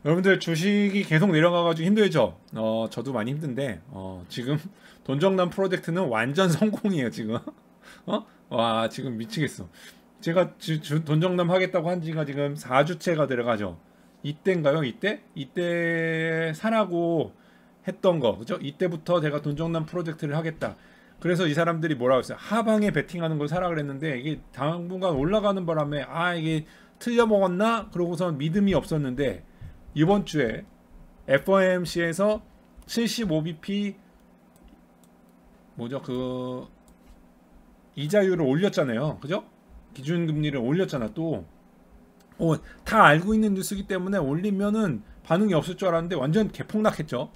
여러분들 주식이 계속 내려가가지고 힘들죠? 저도 많이 힘든데, 지금 돈정남 프로젝트는 완전 성공이에요, 지금. 와, 지금 미치겠어. 제가 돈정남 하겠다고 한 지가 지금 4주째가 들어가죠. 이때인가요? 이때 사라고 했던 거, 그죠? 이때부터 제가 돈정남 프로젝트를 하겠다. 그래서 이 사람들이 뭐라고 했어요? 하방에 베팅하는 걸 사라 그랬는데, 이게 당분간 올라가는 바람에, 이게 틀려먹었나? 그러고선 믿음이 없었는데, 이번 주에 FOMC에서 75bp 뭐죠? 그 이자율을 올렸잖아요. 그죠? 기준금리를 올렸잖아. 또 다 알고 있는 뉴스이기 때문에 올리면은 반응이 없을 줄 알았는데 완전 개폭락했죠.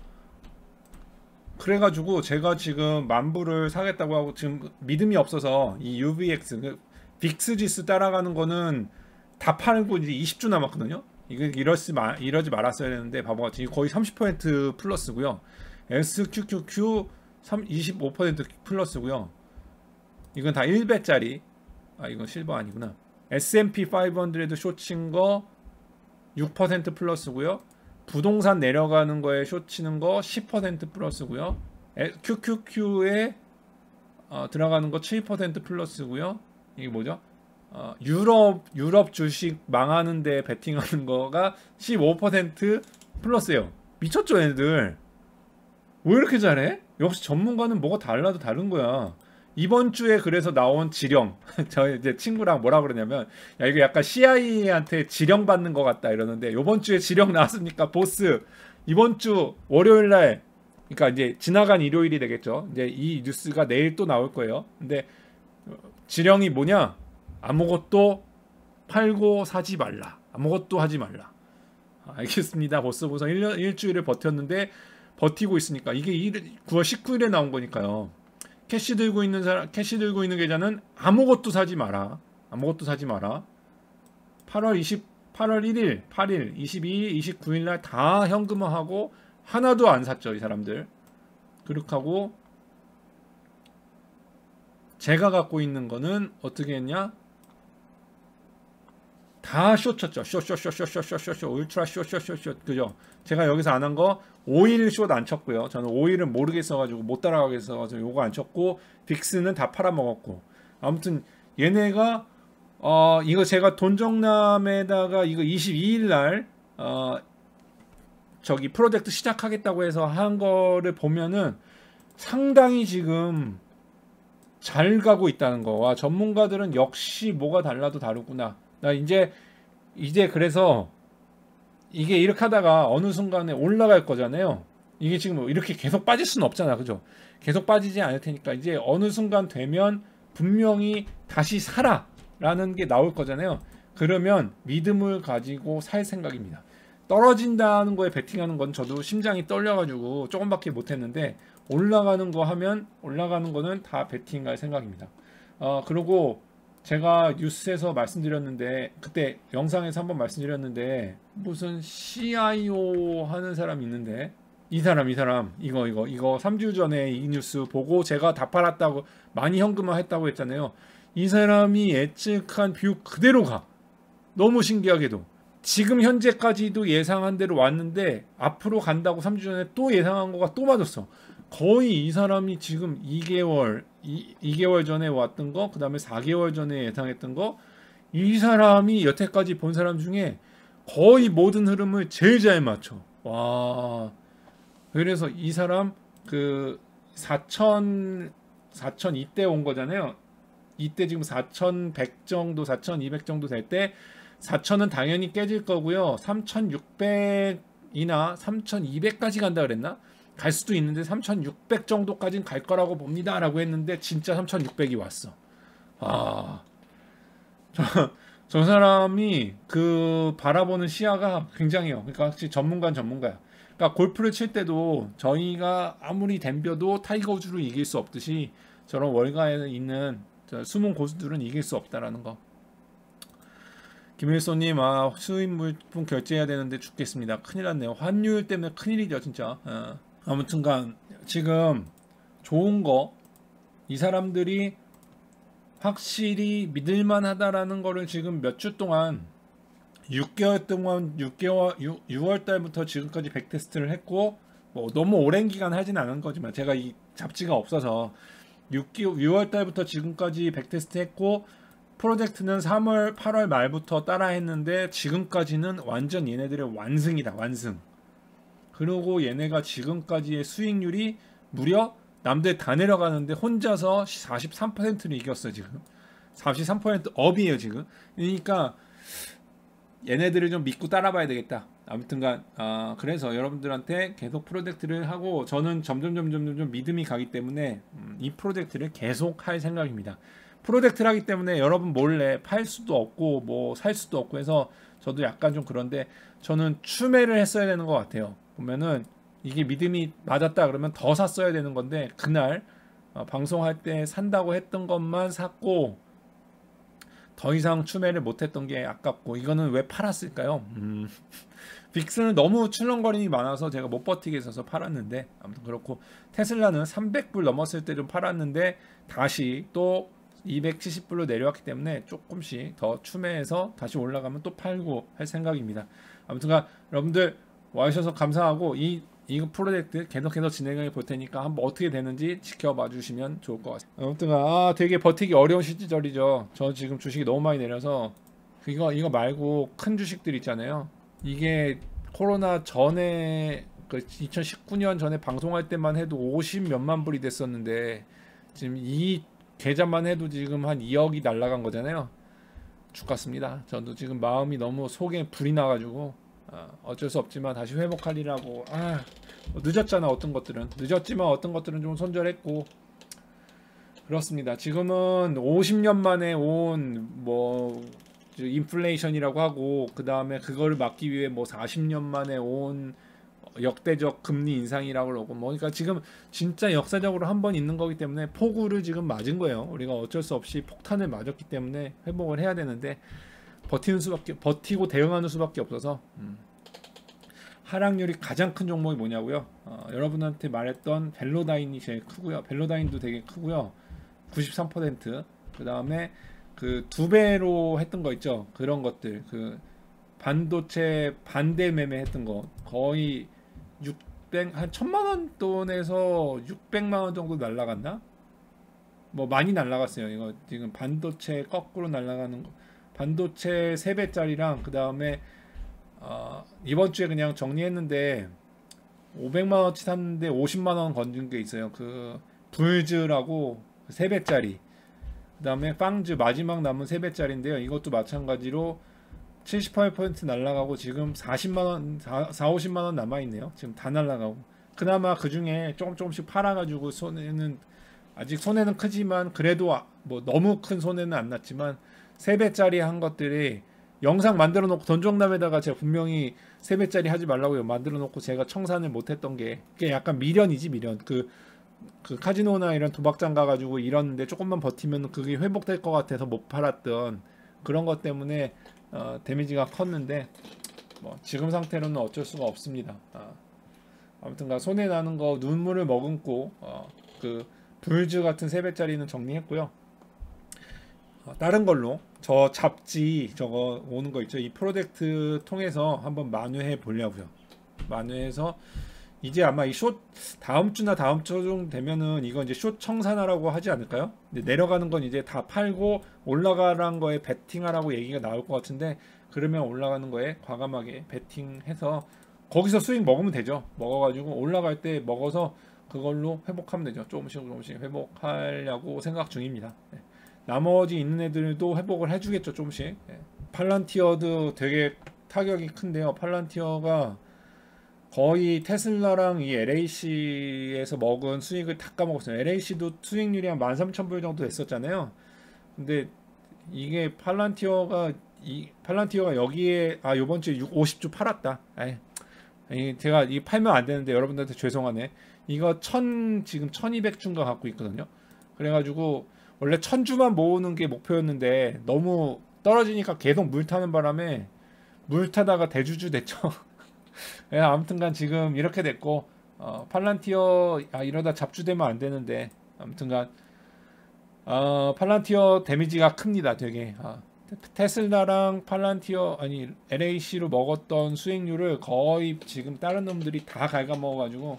그래가지고 제가 지금 만불을 사겠다고 하고 지금 믿음이 없어서 이 UVX 빅스 지수 따라가는 거는 다 팔고 이제 20주 남았거든요. 이러지 말았어야 되는데 바보같이 거의 30% 플러스고요. SQQQ 25% 플러스고요. 이건 다 1배짜리. 이건 실버 아니구나. S&P 500 숏친 거 6% 플러스고요. 부동산 내려가는 거에 숏치는 거 10% 플러스고요. QQQ에 들어가는 거 7% 플러스고요. 이게 뭐죠? 유럽 주식 망하는데 베팅하는 거가 15% 플러스예요. 미쳤죠, 얘들. 왜 이렇게 잘해? 역시 전문가는 뭐가 달라도 다른 거야. 이번 주에 그래서 나온 지령, 저 이제 친구랑 뭐라 그러냐면, 야, 이거 약간 CIA한테 지령 받는 것 같다 이러는데, 이번 주에 지령 나왔습니까, 보스? 이번 주 월요일 날, 그러니까 이제 지나간 일요일이 되겠죠. 이제 이 뉴스가 내일 또 나올 거예요. 근데 지령이 뭐냐? 아무것도 팔고 사지 말라. 아무것도 하지 말라. 알겠습니다. 보스 보상 일주일을 버텼는데 버티고 있으니까 이게 9월 19일에 나온 거니까요. 캐시 들고 있는 계좌는 아무것도 사지 마라. 아무것도 사지 마라. 8월 1일, 8일, 22일, 29일 날 다 현금화하고 하나도 안 샀죠, 이 사람들. 그렇게 하고 제가 갖고 있는 거는 어떻게 했냐? 다 숏 쳤죠. 숏, 울트라 숏. 그죠? 제가 여기서 안 한 거, 오일 숏 안 쳤고요. 저는 오일은 모르겠어가지고, 못 따라가겠어가지고, 요거 안 쳤고, 빅스는 다 팔아먹었고. 아무튼, 얘네가, 이거 제가 돈정남에다가 이거 22일 날, 저기 프로젝트 시작하겠다고 해서 한 거를 보면은 상당히 지금 잘 가고 있다는 거. 와, 전문가들은 역시 뭐가 달라도 다르구나. 나 이제 그래서 이게 이렇게 하다가 어느 순간에 올라갈 거잖아요. 이게 지금 뭐 이렇게 계속 빠질 수는 없잖아. 그죠? 계속 빠지지 않을 테니까 이제 어느 순간 되면 분명히 다시 사라라는 게 나올 거잖아요. 그러면 믿음을 가지고 살 생각입니다. 떨어진다는 거에 베팅하는 건 저도 심장이 떨려가지고 조금밖에 못했는데 올라가는 거 하면 올라가는 거는 다 베팅할 생각입니다. 그리고 제가 뉴스에서 말씀드렸는데 그때 영상에서 한번 말씀드렸는데 무슨 CIO 하는 사람 있는데 이 사람 이거 3주 전에 이 뉴스 보고 제가 다 팔았다고 많이 현금화 했다고 했잖아요. 이 사람이 예측한 뷰 그대로 가. 너무 신기하게도 지금 현재까지도 예상한 대로 왔는데 앞으로 간다고 3주 전에 또 예상한 거가 또 맞았어. 거의 이 사람이 지금 2개월 전에 왔던 거, 그 다음에 4개월 전에 예상했던 거, 이 사람이 여태까지 본 사람 중에 거의 모든 흐름을 제일 잘 맞춰. 와. 그래서 이 사람 그 4천 이때 온 거잖아요. 이때 지금 4,100 정도, 4,200 정도 될 때 4천은 당연히 깨질 거고요. 3,600이나 3,200까지 간다 그랬나? 갈 수도 있는데 3,600 정도까지는 갈 거라고 봅니다 라고 했는데 진짜 3,600이 왔어. 저 사람이 그 바라보는 시야가 굉장해요. 그러니까 확실히 전문가야. 그러니까 골프를 칠 때도 저희가 아무리 덤벼도 타이거 우즈를 이길 수 없듯이 저런 월가에 있는 숨은 고수들은 이길 수 없다라는 거. 김일소님, 수입 물품 결제해야 되는데 죽겠습니다. 큰일 났네요. 환율 때문에 큰일이죠, 진짜. 아무튼간 지금 좋은 거, 이 사람들이 확실히 믿을만하다라는 거를 지금 몇 주 동안 6개월 동안 6월 달부터 지금까지 100테스트를 했고 뭐 너무 오랜 기간 하진 않은 거지만 제가 이 잡지가 없어서 6월 달부터 지금까지 100테스트 했고 프로젝트는 3월 8월 말부터 따라 했는데 지금까지는 완전 얘네들의 완승이다. 완승. 그리고 얘네가 지금까지의 수익률이 무려 남들 다 내려가는데 혼자서 43%를 이겼어. 지금 43% 업이에요 지금. 그러니까 얘네들을 좀 믿고 따라봐야 되겠다. 아무튼간 그래서 여러분들한테 계속 프로젝트를 하고 저는 점점 믿음이 가기 때문에 이 프로젝트를 계속 할 생각입니다. 프로젝트를 하기 때문에 여러분 몰래 팔 수도 없고 뭐 살 수도 없고 해서 저도 약간 좀 그런데 저는 추매를 했어야 되는 것 같아요. 보면은 이게 믿음이 맞았다 그러면 더 샀어야 되는 건데 그날 방송할 때 산다고 했던 것만 샀고 더 이상 추매를 못했던 게 아깝고 이거는 왜 팔았을까요? 빅스는 너무 출렁거림이 많아서 제가 못 버티겠어서 팔았는데 아무튼 그렇고 테슬라는 300불 넘었을 때 좀 팔았는데 다시 또 270불로 내려왔기 때문에 조금씩 더 추매해서 다시 올라가면 또 팔고 할 생각입니다. 아무튼간 여러분들 와주셔서 감사하고 이 프로젝트 계속해서 진행해 볼 테니까 한번 어떻게 되는지 지켜봐 주시면 좋을 것 같습니다. 아무튼 되게 버티기 어려운 시절이죠. 저 지금 주식이 너무 많이 내려서 이거 말고 큰 주식들 있잖아요. 이게 코로나 전에 그 2019년 전에 방송할 때만 해도 50 몇만 불이 됐었는데 지금 이 계좌만 해도 지금 한 2억이 날라간 거잖아요. 죽겠습니다. 저도 지금 마음이 너무 속에 불이 나가지고 어쩔 수 없지만 다시 회복하리라고. 늦었잖아. 어떤 것들은 늦었지만 어떤 것들은 좀 손절했고 그렇습니다. 지금은 50년 만에 온 뭐 인플레이션이라고 하고 그 다음에 그거를 막기 위해 뭐 40년 만에 온 역대적 금리 인상이라고 그러고 뭐 그러니까 지금 진짜 역사적으로 한 번 있는 거기 때문에 폭우를 지금 맞은 거예요. 우리가 어쩔 수 없이 폭탄을 맞았기 때문에 회복을 해야 되는데 버티고 대응하는 수밖에 없어서 하락률이 가장 큰 종목이 뭐냐고요? 여러분한테 말했던 벨로다인이 제일 크고요. 벨로다인도 되게 크고요. 93%. 그 다음에 그 2배로 했던 거 있죠. 그런 것들 그 반도체 반대 매매했던 거 거의 600 한 1000만 원 돈에서 600만 원 정도 날라갔나? 뭐 많이 날라갔어요. 이거 지금 반도체 거꾸로 날라가는 거 반도체 3배짜리랑 그 다음에 이번 주에 그냥 정리했는데 500만 원치 샀는데 50만 원 건진 게 있어요. 그 불즈라고 3배짜리 그 다음에 빵즈 마지막 남은 3배짜리인데요. 이것도 마찬가지로 78% 날라가고 지금 40만원 50만원 남아있네요. 지금 다 날라가고 그나마 그 중에 조금씩 팔아가지고 손해는 아직 손해는 크지만 그래도 뭐 너무 큰 손해는 안 났지만 3배짜리 한 것들이 영상 만들어 놓고 돈정남에다가 제가 분명히 3배짜리 하지 말라고 만들어 놓고 제가 청산을 못했던 게 그게 약간 미련이지 미련. 그 카지노나 이런 도박장 가가지고 이러는데 조금만 버티면 그게 회복될 것 같아서 못 팔았던 그런 것 때문에 데미지가 컸는데 뭐 지금 상태로는 어쩔 수가 없습니다. 아무튼가 손해 나는 거 눈물을 머금고 그 불즈 같은 3배짜리는 정리했고요. 다른 걸로 저 잡지 저거 오는 거 있죠. 이 프로젝트 통해서 한번 만회해 보려고요. 만회해서 이제 아마 이 숏 다음 주나 다음 주 정도 되면은 이거 이제 숏 청산하라고 하지 않을까요? 근데 내려가는 건 이제 다 팔고 올라가는 거에 베팅하라고 얘기가 나올 것 같은데 그러면 올라가는 거에 과감하게 베팅해서 거기서 수익 먹으면 되죠. 먹어가지고 올라갈 때 먹어서 그걸로 회복하면 되죠. 조금씩 회복하려고 생각 중입니다. 네. 나머지 있는 애들도 회복을 해주겠죠. 조금씩. 네. 팔란티어도 되게 타격이 큰데요. 팔란티어가 거의 테슬라랑 이 LAC에서 먹은 수익을 다 까먹었어요. LAC도 수익률이 한 13,000불 정도 됐었잖아요. 근데 이게 팔란티어가 여기에 요번 주에 50주 팔았다. 제가 이 팔면 안 되는데 여러분들한테 죄송하네. 이거 지금 1200주인가 갖고 있거든요. 그래가지고 원래 1000주만 모으는 게 목표였는데 너무 떨어지니까 계속 물 타는 바람에 물 타다가 대주주 됐죠. 아무튼간 지금 이렇게 됐고 팔란티어 이러다 잡주되면 안 되는데 아무튼간 팔란티어 데미지가 큽니다. 되게 테슬라랑 팔란티어 아니 LAC로 먹었던 수익률을 거의 지금 다른 놈들이 다 갉아먹어가지고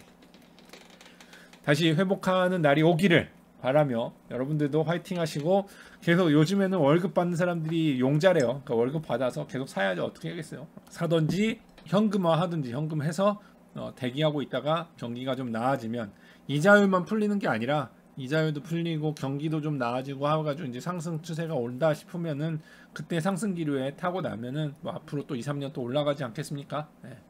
다시 회복하는 날이 오기를 바라며 여러분들도 화이팅 하시고 계속 요즘에는 월급 받는 사람들이 용자래요. 그러니까 월급 받아서 계속 사야지 어떻게 하겠어요. 사든지 현금화 하든지 현금해서 대기하고 있다가 경기가 좀 나아지면 이자율만 풀리는 게 아니라 이자율도 풀리고 경기도 좀 나아지고 하가지고 이제 상승 추세가 온다 싶으면은 그때 상승 기류에 타고 나면은 뭐 앞으로 또 2, 3년 또 올라가지 않겠습니까? 네.